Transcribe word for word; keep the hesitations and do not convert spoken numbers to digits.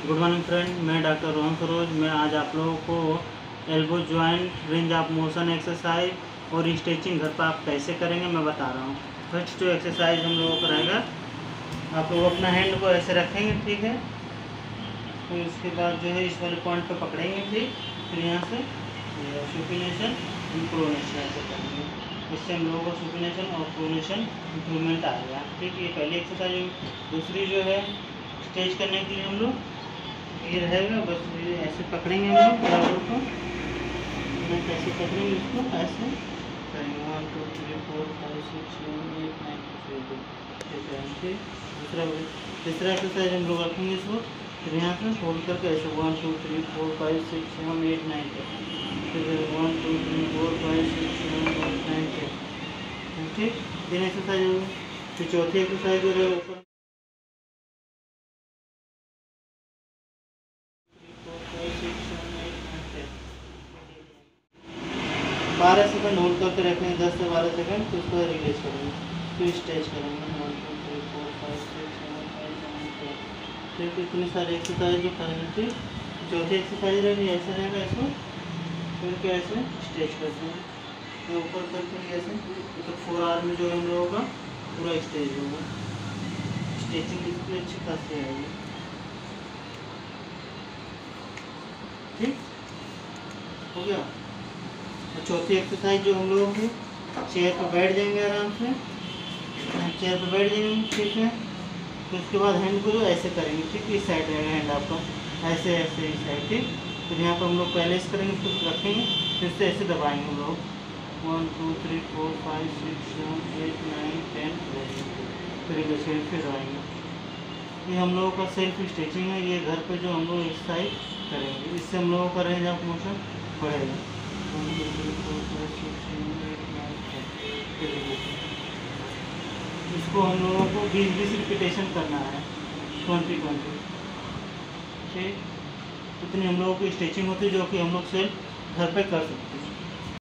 Good morning friend, मैं doctor Rohan Saroj. मैं आज आप लोगों को elbow joint range of motion exercise और स्ट्रेचिंग घर पर आप कैसे करेंगे मैं बता रहा हूँ। फर्स्ट जो एक्सरसाइज हम लोगों को रहेगा, आप लोग अपना हैंड को ऐसे रखेंगे, ठीक है। फिर तो उसके बाद जो है इस वाले पॉइंट पर पकड़ेंगे, ठीक। फिर यहाँ से सुपिनेशन प्रोनेशन ऐसे करेंगे। इससे हम लोगों को सुपिनेशन और प्रोनेशन इम्प्रूवमेंट आएगा, ठीक। ये पहली एक्सरसाइज। दूसरी जो है स्ट्रेच करने के लिए हम लोग ये रहेगा, बस ये ऐसे पकड़ेंगे हम लोग बराबर को, कैसे पकड़ेंगे इसको, ऐसे करेंगे। One two three four five six seven eight nine ten, ठीक। दूसरा तीसरा एक्सरसाइज हम लोग रखेंगे इसको, फिर यहाँ से होल्ड करके ऐसे one two three four five six seven eight nine ten, फिर one two three four five six seven eight nine ten, ठीक। तीन एक्सरसाइज होगी। फिर चौथी एक्सरसाइज जो है ऊपर बारह सेकंड होल्ड करके रखेंगे, दस से बारह सेकंड, फिर उसको रिलीज करेंगे, फिर स्ट्रेच करेंगे। One two three four five six seven five seven ten, फिर इतनी सारी एक्सरसाइज जो करेंगे, ठीक। चौथी एक्सरसाइज रहेगी, ऐसे रहेगा, इसको फिर के ऐसे स्ट्रेच करते हैं, फिर ऊपर करके ऐसे, तो फोर आवर में जो हम लोगों का पूरा स्ट्रेच होगा। स्ट्रेचिंग इसकी अच्छी खासी आएगी, ठीक हो गया। और चौथी एक्सरसाइज जो हम लोग चेयर पर बैठ जाएंगे, आराम से चेयर पर बैठ जाएंगे, ठीक है। फिर उसके बाद हैंड को जो ऐसे करेंगे, ठीक। इस साइड रहेगा हैंड आपका, ऐसे ऐसे इस साइड, ठीक। फिर यहाँ पर हम लोग पहले इस करेंगे, फिर रखेंगे, फिर से ऐसे दबाएंगे हम लोग one two three four five six seven eight nine ten, फिर फिर दबाएंगे। ये हम लोगों का सेल्फ स्ट्रेचिंग है, ये घर पे जो हम लोग एक्सरसाइज करेंगे, इससे हम लोगों का रेंज ऑफ मोशन बढ़ेगा। इसको हम लोगों को बीस बीस रिपीटेशन करना है, ट्वेंटी ट्वेंटी, ठीक। इतनी हम लोगों की स्ट्रेचिंग होती है जो कि हम लोग सेल्फ घर पे कर सकते हैं।